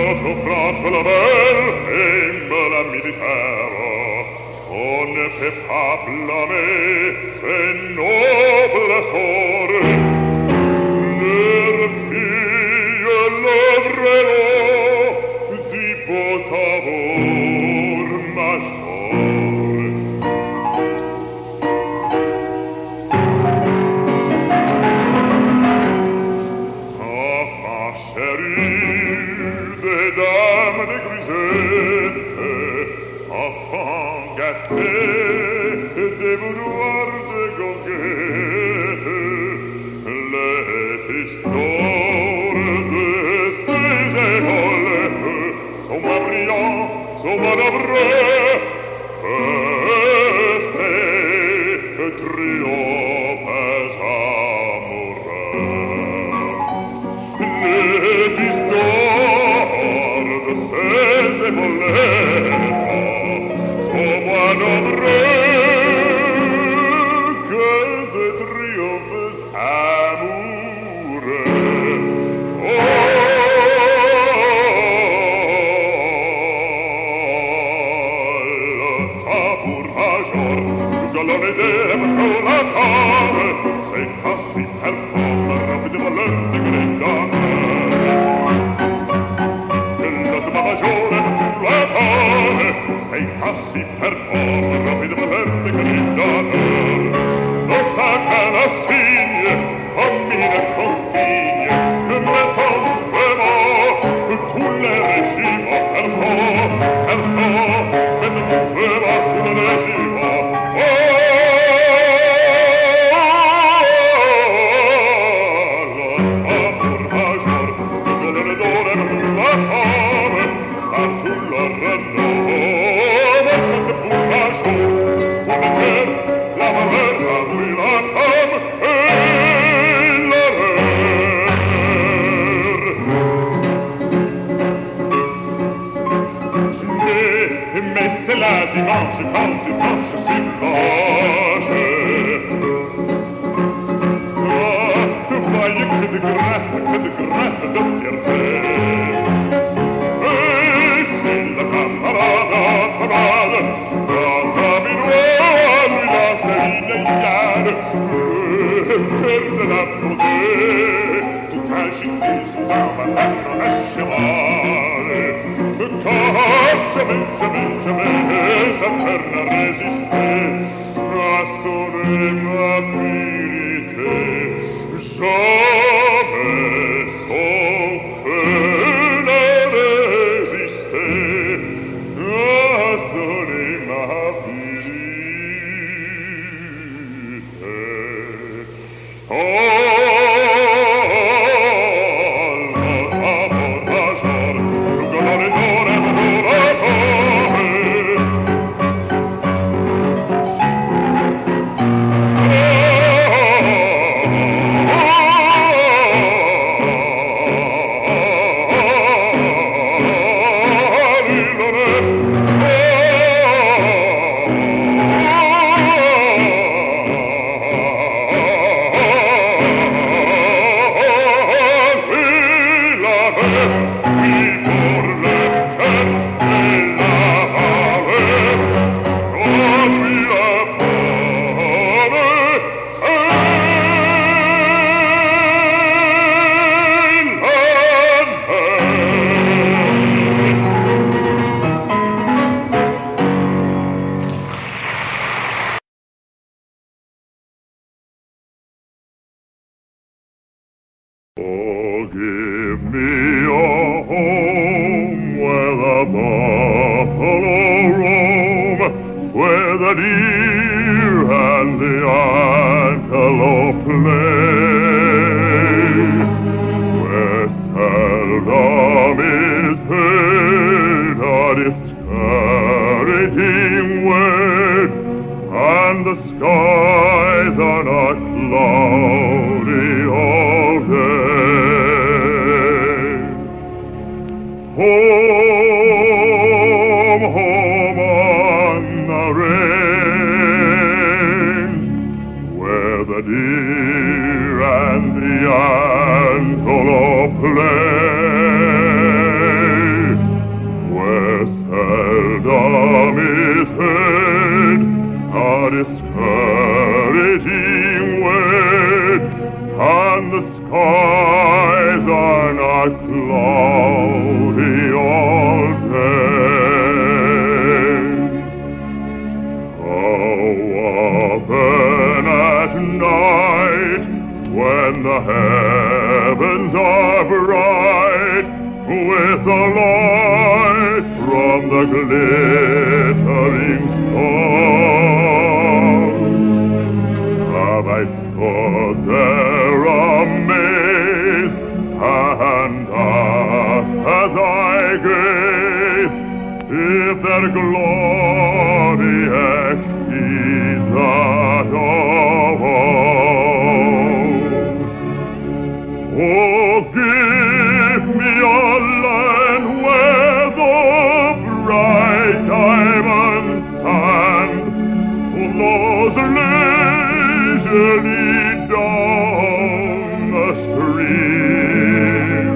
Soffrate la belle et la militaire, on ne fait pas blâmer ces nobles sorts. Leurs filles l'œuvreront du beau Tambour Major. Enfin chérie des dames de grisette, enfants gâtés des boudoirs de goguette, les fistons de ces épaules sont moins brillants, sont manoeuvrés que ces triomphes amoureux. Les fistons de ces épaules sont moins nombreux que ces triomphes amoureux. Le Tambour Major, le galone dentro la cave, c'est così performe, rapido volante gridare. Le Tambour Major dentro la cave, sei così performe, rapido volante gridare. Lo sa che la signe, cammina consigne, che me tombemo, tu le regimo, per sto, che tu tombemo, tu le regimo. Mais c'est la dimanche quand tu penches sur l'ange. Oh, voyez que de grâce, de fierté. Et si la camarade, dans ta minoire, lui lance une iliade, perde la beauté, tout agité sous un massacre à cheval. Car jamais, sa terre n'a résisté à son immobilité. Jamais son feu n'a résisté à son immobilité. Give me a home where the buffalo roam, where the deer and the antelope play, where seldom is heard a discouraging word, and the skies are not cloudy all day. Home, home on the range, where the deer skies are not cloudy all day. How often at night, when the heavens are bright with the light from the glittering stars, have I stood there amazed and asked as I gaze if their glory exceeds that of ours. Oh, give me a land where the bright diamonds stand, those leisurely down the stream,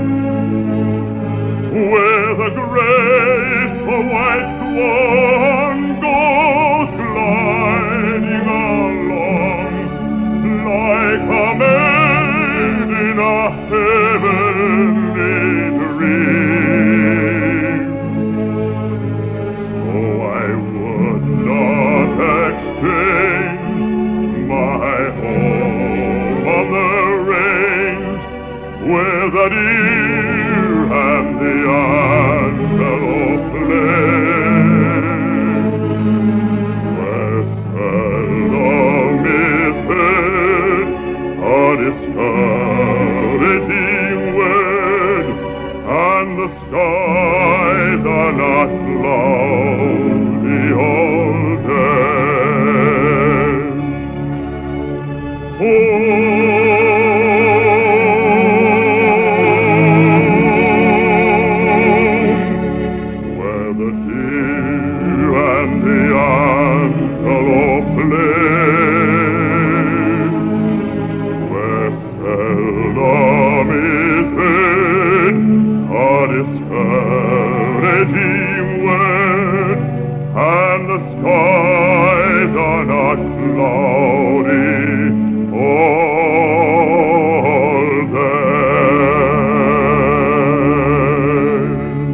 where the graceful white swan goes gliding along like a maid in a heavenly dream. Oh, I would not exchange my home on the range where the deer and the antelope play, where seldom is heard a discouraging word, and the skies are not cloudy all day. Where the deer and the antelope play, where seldom is heard a discouraging word, and the skies are not cloudy all day.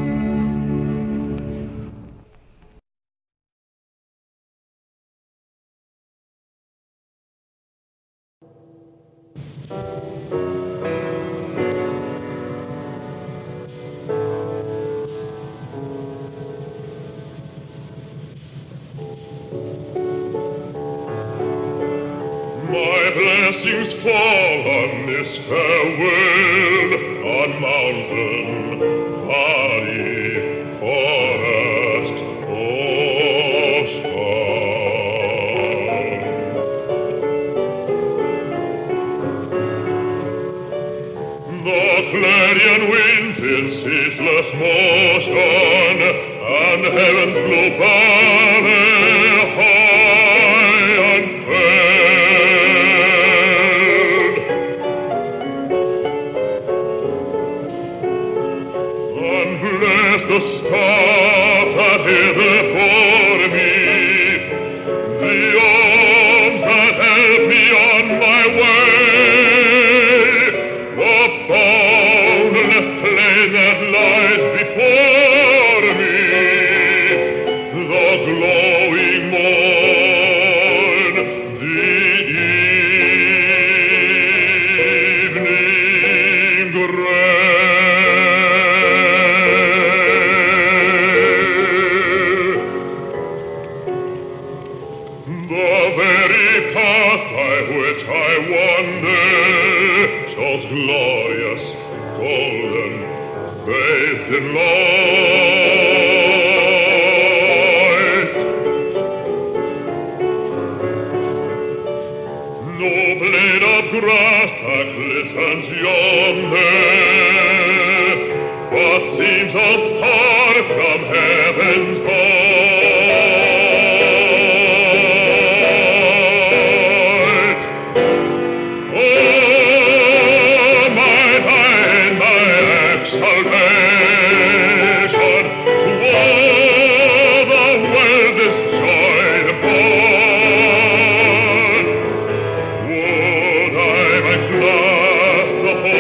My blessings fall on this fair world, on mountain, valley, forest, ocean. The clarion winds in ceaseless motion, and heaven's blue banner high unfurled. And bless the stars that hither bore me, the arms that help me on my way, the boundless plain that lies before me, the glowing morn, the evening gray. The very path by which I wander shows glorious, golden, bathed in light. No blade of grass that glistens yonder, but seems a star from heaven's height. Oh, my thine, my exaltation, to all the world is joy born. Would I might clasp the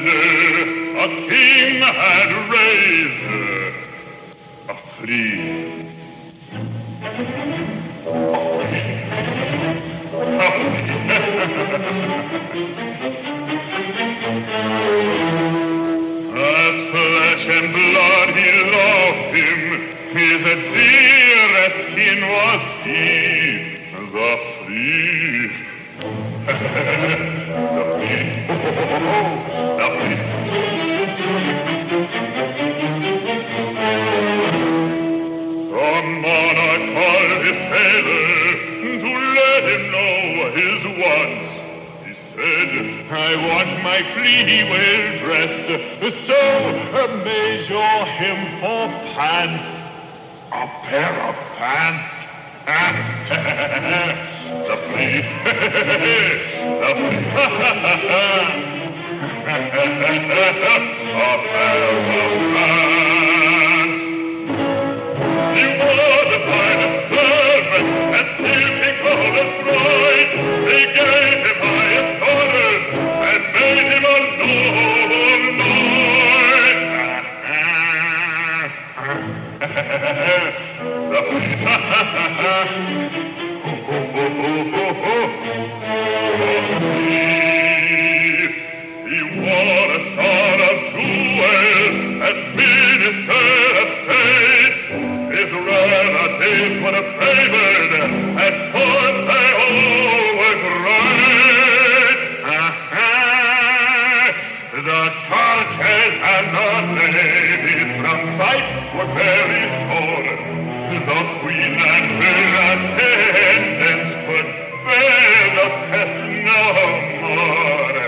a king had raised a flea. As flesh and blood he loved him, his dearest kin was he, the flea. The flea. The flea. The monarch called his sailor to let him know his wants. He said, I want my flea well dressed, so measure him for pants. A pair of pants? The flea. The flea. A pair of pants. He was a fine servant, and still he called us right. They gave him highest orders, and made him a noble knight. He wore a star of jewels, as minister of state. His relatives were favored, at court they always right. The churches and the ladies from sight were very tall. The queen and her attendants could bear the pest no more.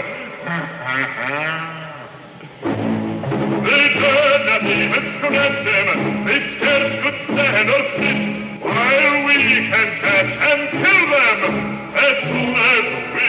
They dared not even scratch them, they scarce could stand or sit, while we can catch and kill them as soon as we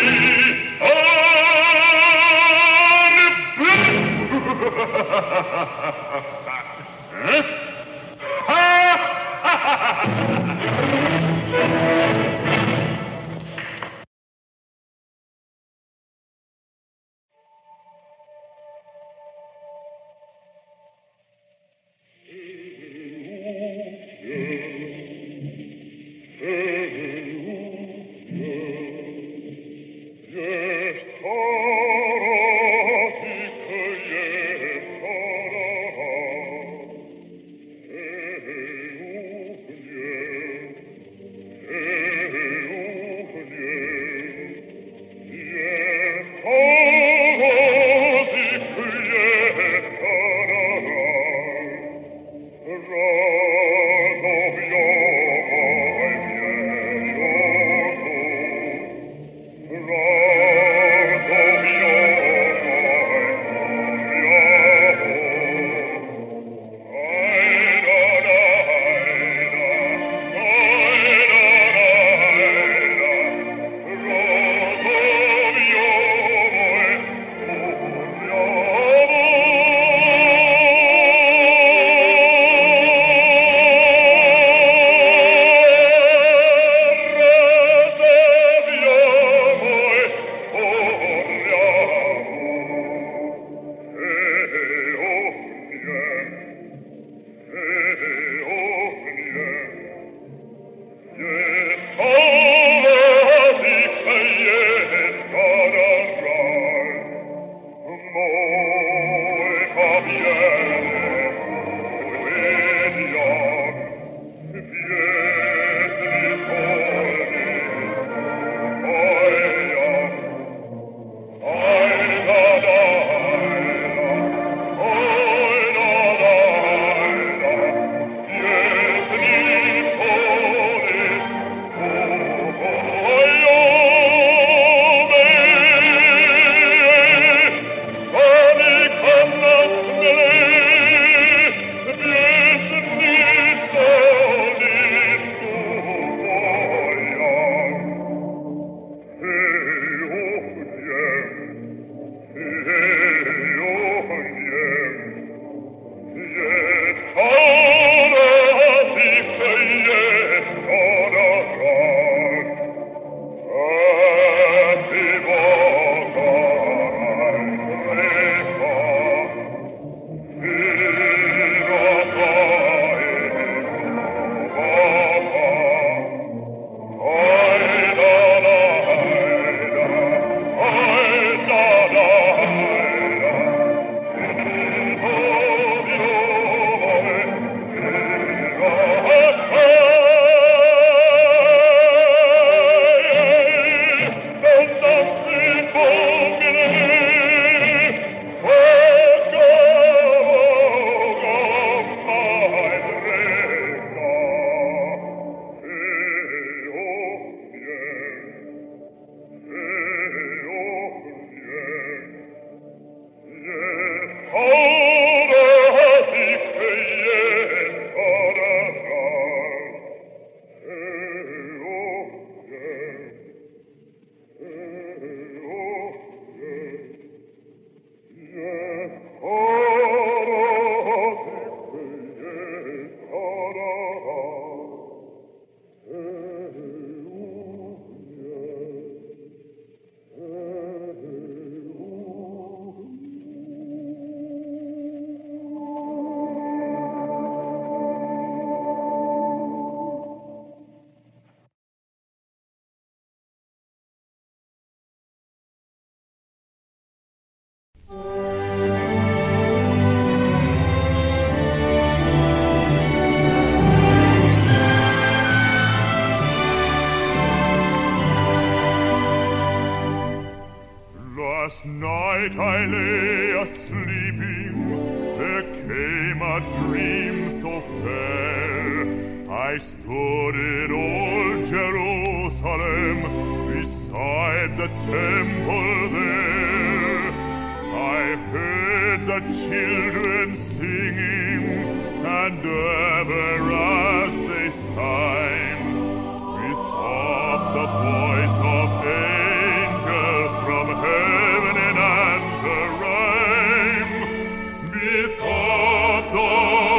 sleeping, there came a dream so fair. I stood in old Jerusalem, beside the temple there. I heard the children singing, and ever as they sang, methought the voice of angels from heaven in answer rhyme. Methought the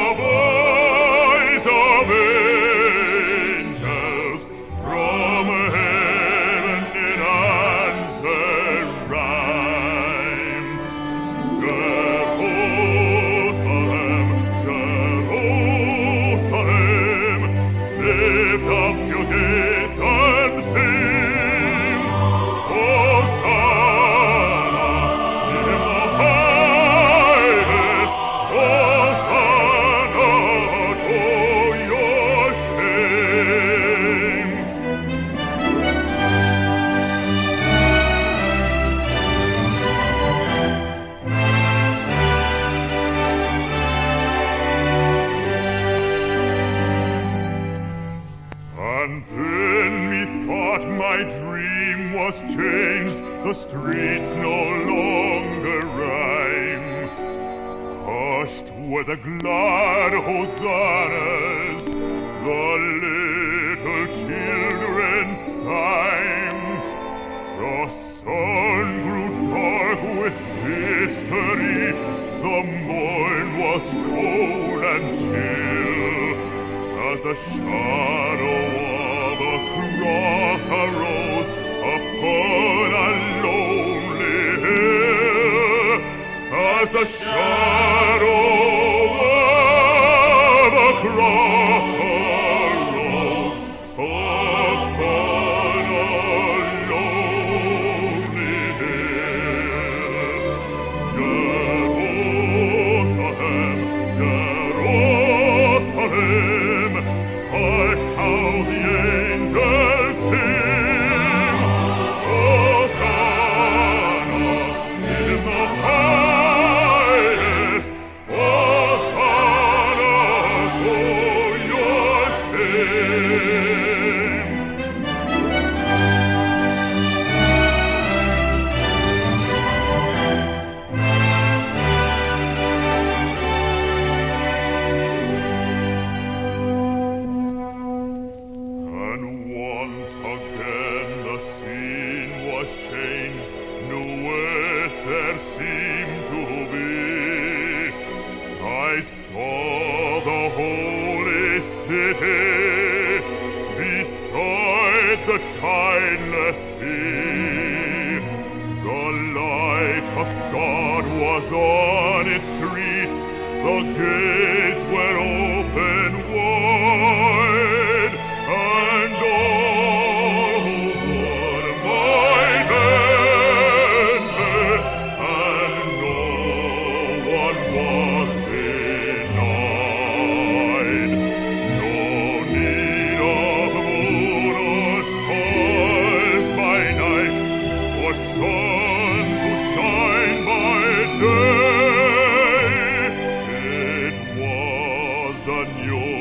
voice of angels from heaven in answer rhyme. Jerusalem, Jerusalem, lift up your gates and sing, Hosanna in the highest, Hosanna to your King. And then methought my dream was changed, the streets no longer rhyme. Hushed were the glad hosannas, the little children sang. The sun grew dark with mystery, the morn was cold and chill, as the shadow of a cross arose upon a lonely hill. As the shadow of a cross arose upon a lonely hill. Jerusalem, Jerusalem, hark how the angels sing, Hosanna in the highest, Hosanna to your King. And once again the scene was changed, new earth there seemed to be. I saw the holy city beside the tideless sea. The light of God was on its streets, the gates were open wide, and all who would might enter, and no one was denied. No need of moon or stars by night, or sun to shine by day. It was the new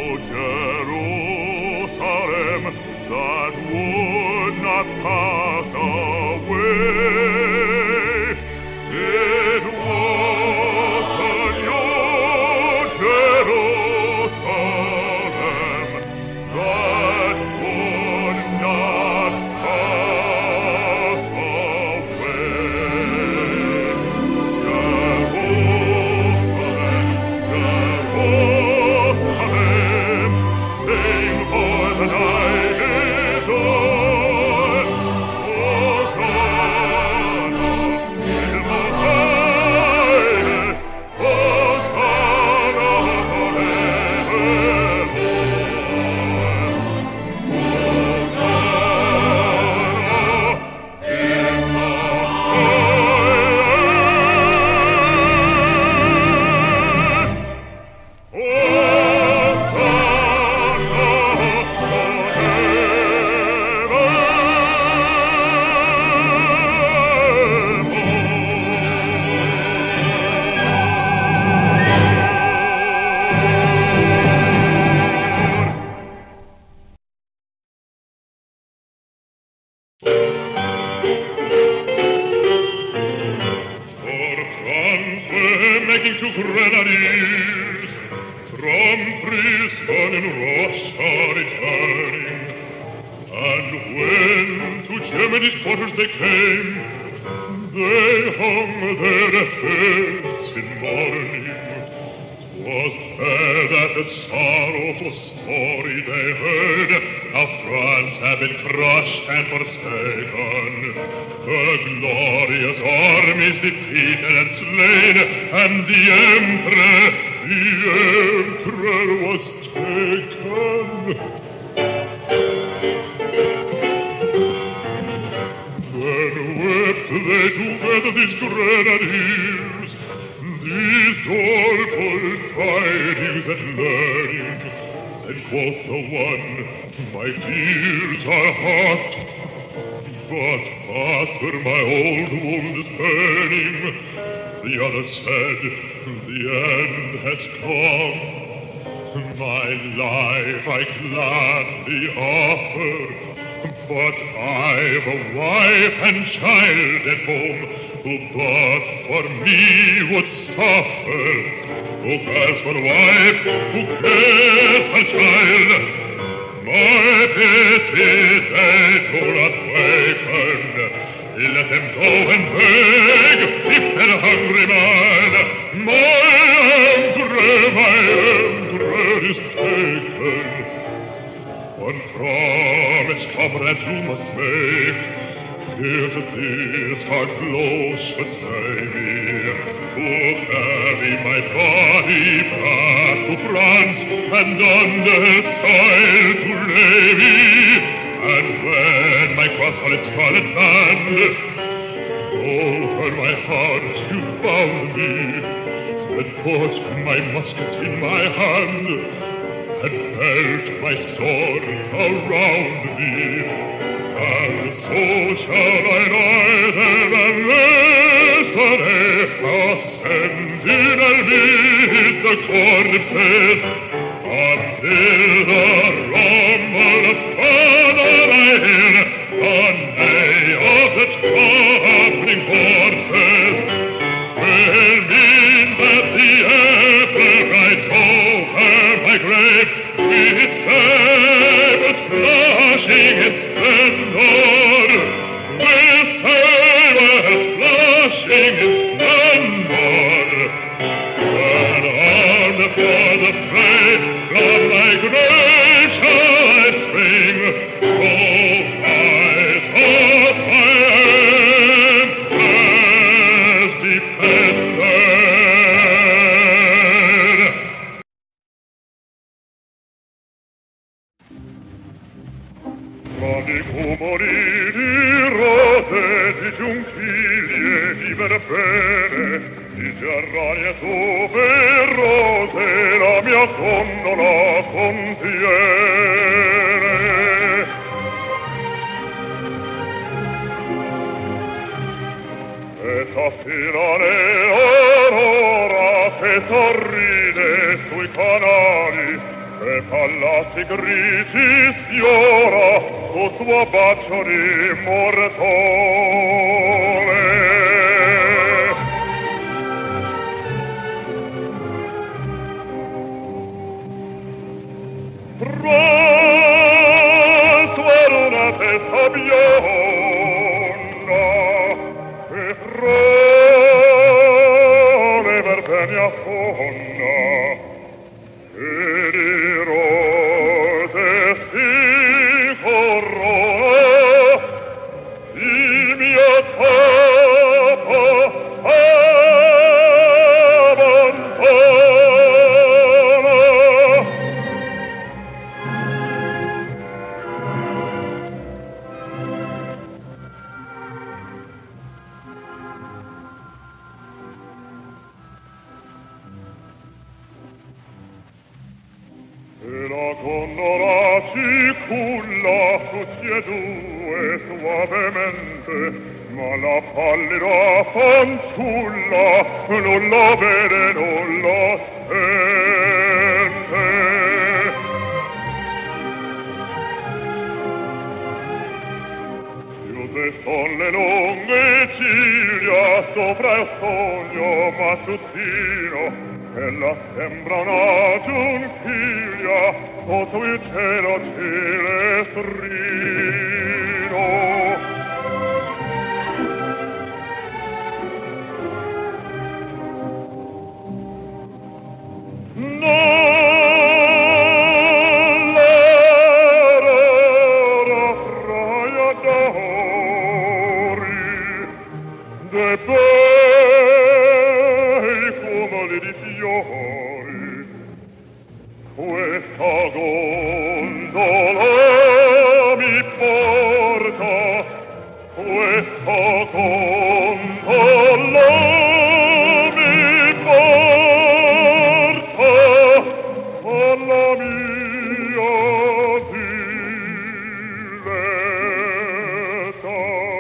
making to Grenadiers, from prison in Russia returning. And when to Germany's quarters they came, they hung their heads in mourning. 'Twas said at that sorrowful story they heard, how France had been crushed and forsaken, the glorious armies defeated and slain, and the emperor was taken. Then wept they together, these Grenadiers, these doleful tidings at learning. Then quoth the one, my tears are hot, but Arthur, my old wound is burning. The other said, the end has come. My life I gladly offer, but I've a wife and child at home, who but for me would suffer. Who cares for wife, who cares for child? My pity they do not waken. Let them go and beg, if they're hungry man. My emperor is taken. One promise, comrade, you must make, if this hard blow should slay me, to carry my body back to France, and on the soil to lay me. And when my cross on its scarlet band over my heart you bound me, and put my musket in my hand, and belt my sword around me, and so shall I neither and Visione Veneziana is the corpses, until the rumble of thunder I hear, the neigh of the trampling horses, will mean that the emperor rides over my grave, with sabre flashing its splendor, with sabre flashing its splendor. When armed for the fray, from my grave shall I spring, to fight as my emperor's defender. Di cumuli di rose, di giunchiglie, di verbene, di gerranie tuberose, la mia gondola contiene. E s'affila l'aurora che sorride sui canali, e palazzi grigi sfiora su suo bacio di mortale. Fra una testa bionda e fra le verbene affonda, e di rose si corrona, il mio capo s'abbandona. E la gondola si culla tutti e due suavemente, ma la pallida fanciulla non la vede, non la sente. Chiuse son le lunghe ciglia sopra il sogno mattutino, ella sembra una giunchiglia sotto il cielo cilestrino. Nell'aurora fraia d'ori, de bei fumoli di fiori, questa gondola mi porta, questa gondola mi porta alla mia villetta.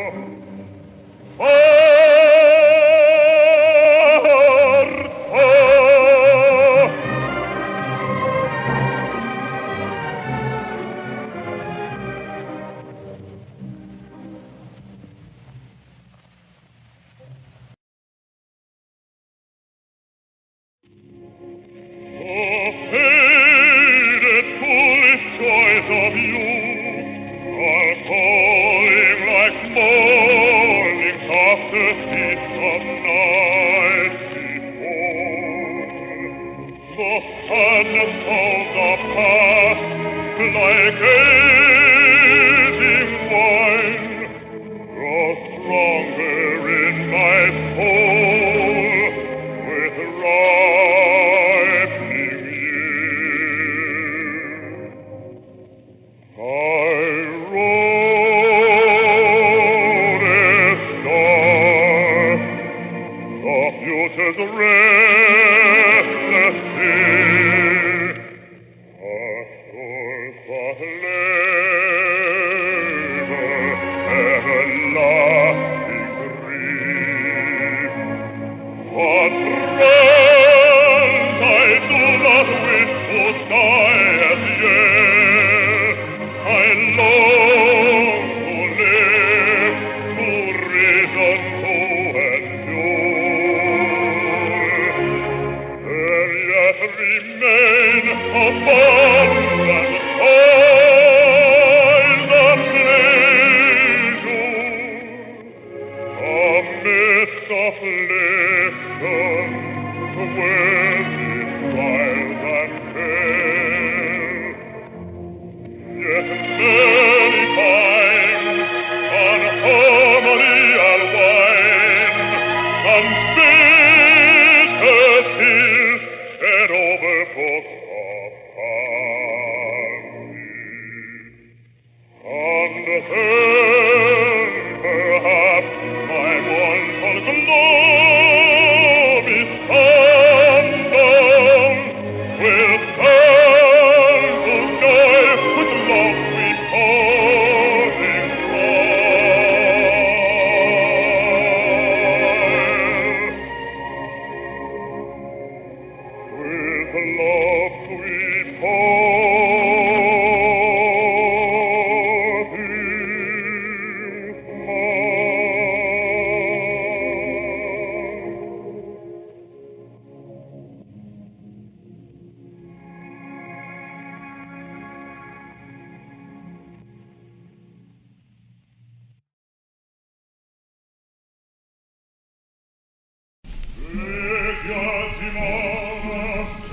Vecchia zimarra,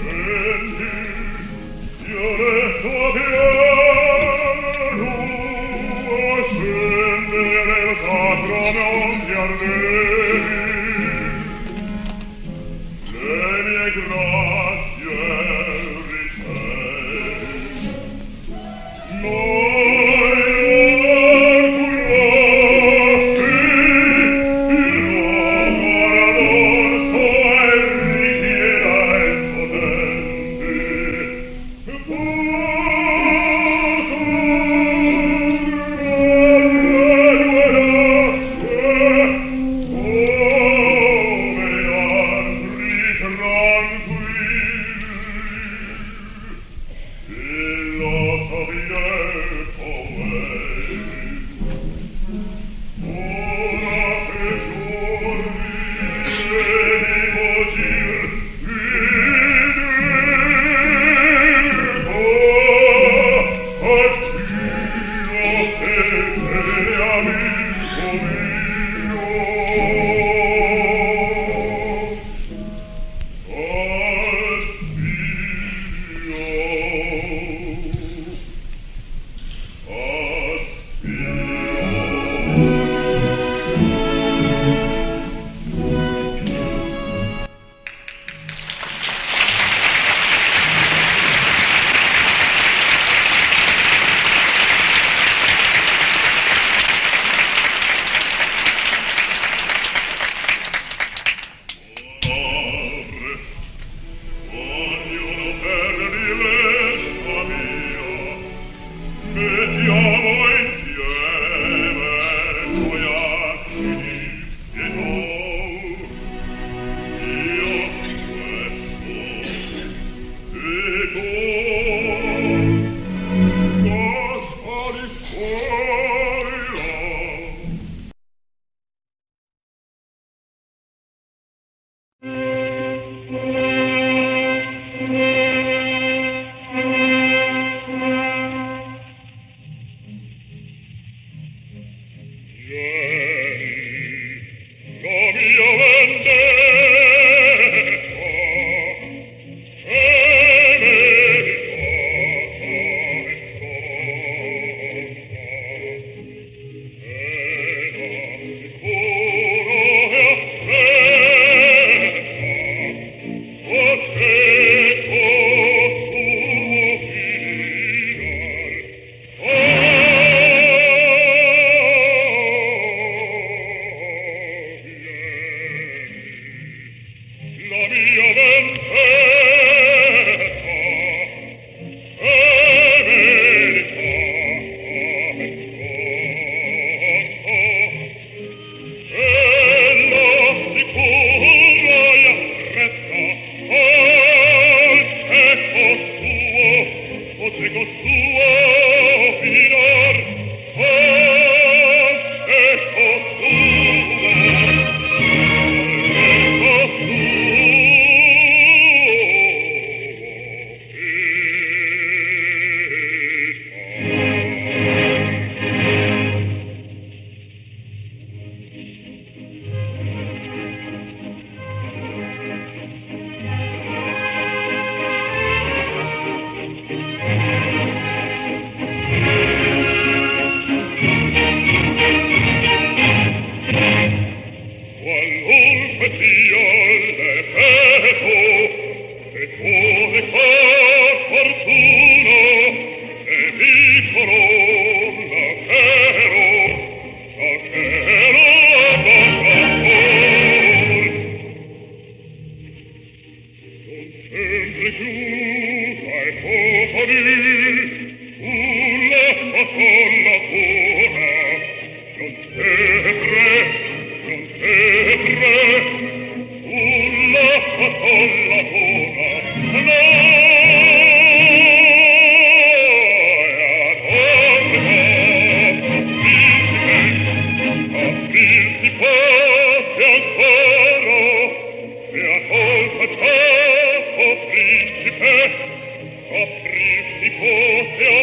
senti, io resto a piano, a scendere il sacro monte ardenti. Le mie grazie ricevi, tranquilli sempre più dai popoli sulla folla buona, non sempre, sulla folla buona, aprirsi forte ancora, mea colpa ciò, o principe, aprirsi forte